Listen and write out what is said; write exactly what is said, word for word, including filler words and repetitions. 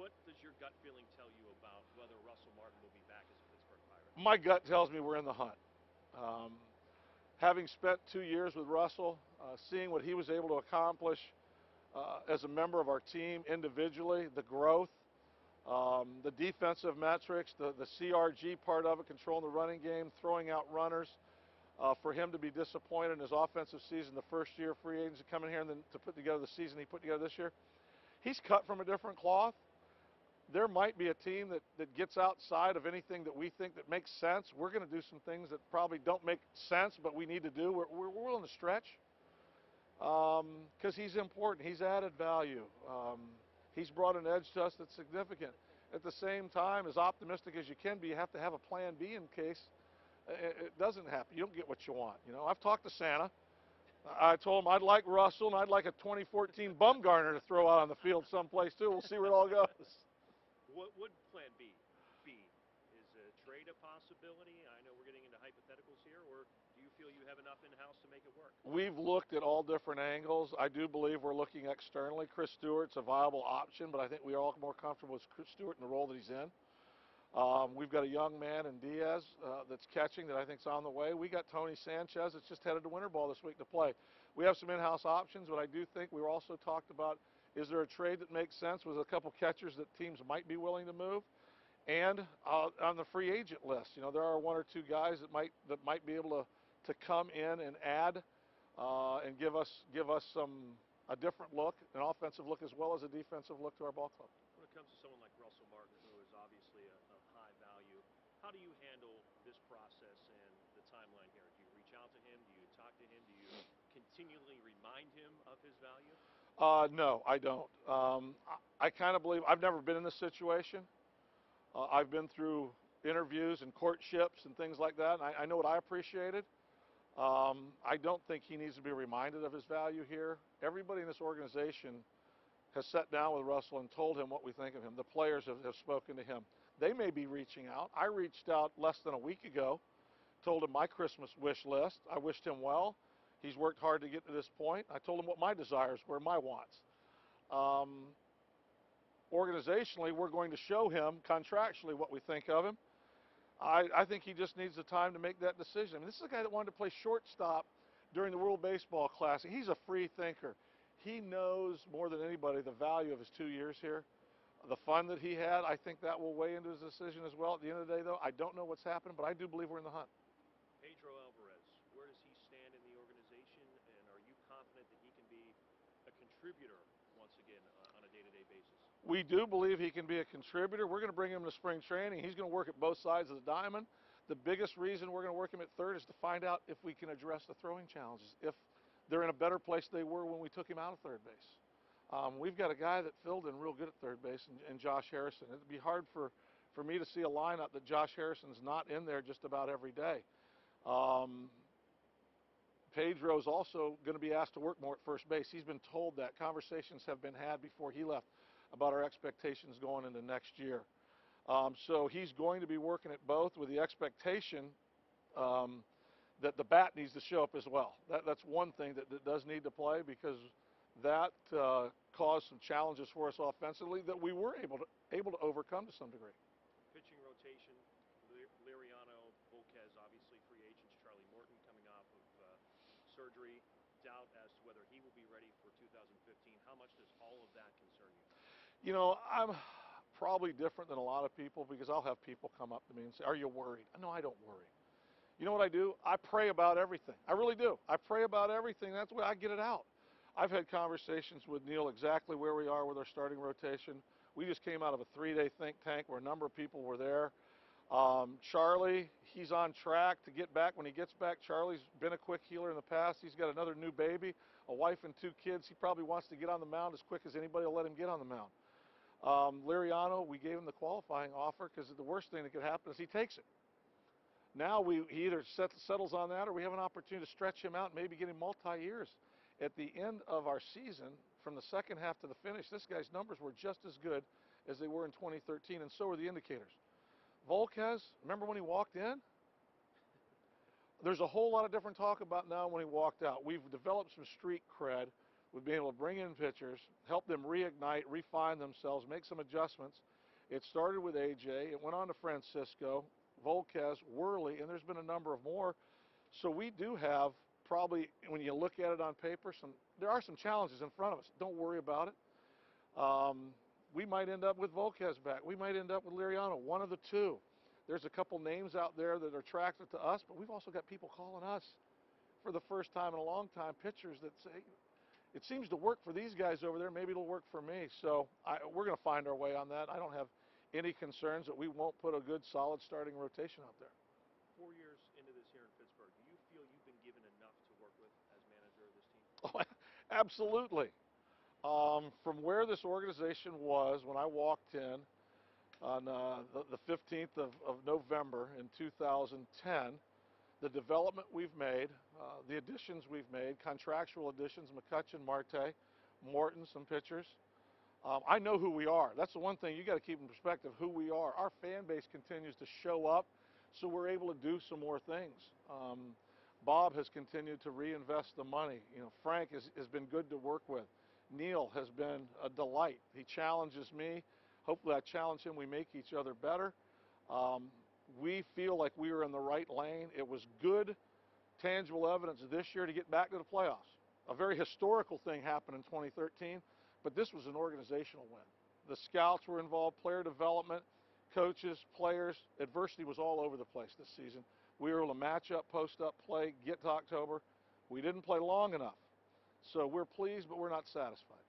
What does your gut feeling tell you about whether Russell Martin will be back as a Pittsburgh Pirate? My gut tells me we're in the hunt. Um, having spent two years with Russell, uh, seeing what he was able to accomplish uh, as a member of our team individually, the growth, um, the defensive metrics, the, the C R G part of it, controlling the running game, throwing out runners, uh, for him to be disappointed in his offensive season, the first year free agency coming here and then to put together the season he put together this year, he's cut from a different cloth. There might be a team that, that gets outside of anything that we think that makes sense. We're going to do some things that probably don't make sense, but we need to do. We're, we're, we're willing to stretch because um, he's important. He's added value. Um, he's brought an edge to us that's significant. At the same time, as optimistic as you can be, you have to have a plan B in case it, it doesn't happen. You don't get what you want. You know, I've talked to Santa. I told him I'd like Russell and I'd like a twenty fourteen Bumgarner to throw out on the field someplace too. We'll see where it all goes. What would Plan B be? Is a trade a possibility? I know we're getting into hypotheticals here, or do you feel you have enough in-house to make it work? We've looked at all different angles. I do believe we're looking externally. Chris Stewart's a viable option, but I think we are all more comfortable with Chris Stewart in the role that he's in. Um, we've got a young man in Diaz uh, that's catching that I think's on the way. We got Tony Sanchez that's just headed to winter ball this week to play. We have some in-house options, but I do think we were also talked about, is there a trade that makes sense with a couple catchers that teams might be willing to move? And uh, on the free agent list, you know, there are one or two guys that might that might be able to, to come in and add uh, and give us give us some a different look, an offensive look as well as a defensive look to our ball club. When it comes to someone like Russell Martin, who is obviously a, a high value, how do you handle this process and the timeline here? Do you reach out to him? Do you talk to him? Do you continually remind him of his value? Uh, no, I don't. Um, I, I kind of believe I've never been in this situation. Uh, I've been through interviews and courtships and things like that, and I, I know what I appreciated. Um, I don't think he needs to be reminded of his value here. Everybody in this organization has sat down with Russell and told him what we think of him. The players have, have spoken to him. They may be reaching out. I reached out less than a week ago, told him my Christmas wish list. I wished him well. He's worked hard to get to this point. I told him what my desires were, my wants. Um, organizationally, we're going to show him contractually what we think of him. I, I think he just needs the time to make that decision. I mean, this is a guy that wanted to play shortstop during the World Baseball Classic. He's a free thinker. He knows more than anybody the value of his two years here, the fun that he had. I think that will weigh into his decision as well. At the end of the day, though, I don't know what's happened, but I do believe we're in the hunt. Pedro Alvarez, where does he stand in the organization, and are you confident that he can be a contributor once again uh, on a day-to-day basis? We do believe he can be a contributor. We're going to bring him to spring training. He's going to work at both sides of the diamond. The biggest reason we're going to work him at third is to find out if we can address the throwing challenges, if they're in a better place they were when we took him out of third base. Um, we've got a guy that filled in real good at third base, and, and Josh Harrison. It'd be hard for, for me to see a lineup that Josh Harrison's not in there just about every day. Um, Pedro's also going to be asked to work more at first base. He's been told that. Conversations have been had before he left about our expectations going into next year. Um, so he's going to be working at both with the expectation um, that the bat needs to show up as well. That, that's one thing that, that does need to play, because that uh, caused some challenges for us offensively that we were able to able to overcome to some degree. Pitching rotation, Liriano, Volquez, obviously free agents, Charlie Morton coming off of uh, surgery, doubt as to whether he will be ready for two thousand fifteen. How much does all of that concern you? You know, I'm probably different than a lot of people, because I'll have people come up to me and say, are you worried? No, I don't worry. You know what I do? I pray about everything. I really do. I pray about everything. That's the way I get it out. I've had conversations with Neil exactly where we are with our starting rotation. We just came out of a three-day think tank where a number of people were there. Um, Charlie, he's on track to get back. When he gets back, Charlie's been a quick healer in the past. He's got another new baby, a wife and two kids. He probably wants to get on the mound as quick as anybody will let him get on the mound. Um, Liriano, we gave him the qualifying offer because the worst thing that could happen is he takes it. Now we, he either set, settles on that, or we have an opportunity to stretch him out and maybe get him multi-years. At the end of our season, from the second half to the finish, this guy's numbers were just as good as they were in twenty thirteen, and so were the indicators. Volquez, remember when he walked in? There's a whole lot of different talk about now when he walked out. We've developed some street cred with being able to bring in pitchers, help them reignite, refine themselves, make some adjustments. It started with A J. It went on to Francisco, Volquez, Worley, and there's been a number of more. So we do have probably, when you look at it on paper, some there are some challenges in front of us. Don't worry about it. Um, we might end up with Volquez back. We might end up with Liriano, one of the two. There's a couple names out there that are attractive to us, but we've also got people calling us for the first time in a long time, pitchers that say, it seems to work for these guys over there, maybe it'll work for me. So I, we're going to find our way on that. I don't have any concerns that we won't put a good, solid starting rotation out there. Four years into this here in Pittsburgh, do you feel you've been given enough to work with as manager of this team? Oh, absolutely. Um, from where this organization was when I walked in on uh, the, the fifteenth of, of November in two thousand ten, the development we've made, uh, the additions we've made, contractual additions, McCutcheon, Marte, Morton, some pitchers. Um, I know who we are. That's the one thing you got to keep in perspective, who we are. Our fan base continues to show up, so we're able to do some more things. Um, Bob has continued to reinvest the money. You know, Frank has, has been good to work with. Neil has been a delight. He challenges me. Hopefully I challenge him. We make each other better. Um, we feel like we were in the right lane. It was good, tangible evidence this year to get back to the playoffs. A very historical thing happened in twenty thirteen, but this was an organizational win. The scouts were involved, player development, coaches, players. Adversity was all over the place this season. We were able to match up, post up, play, get to October. We didn't play long enough. So we're pleased, but we're not satisfied.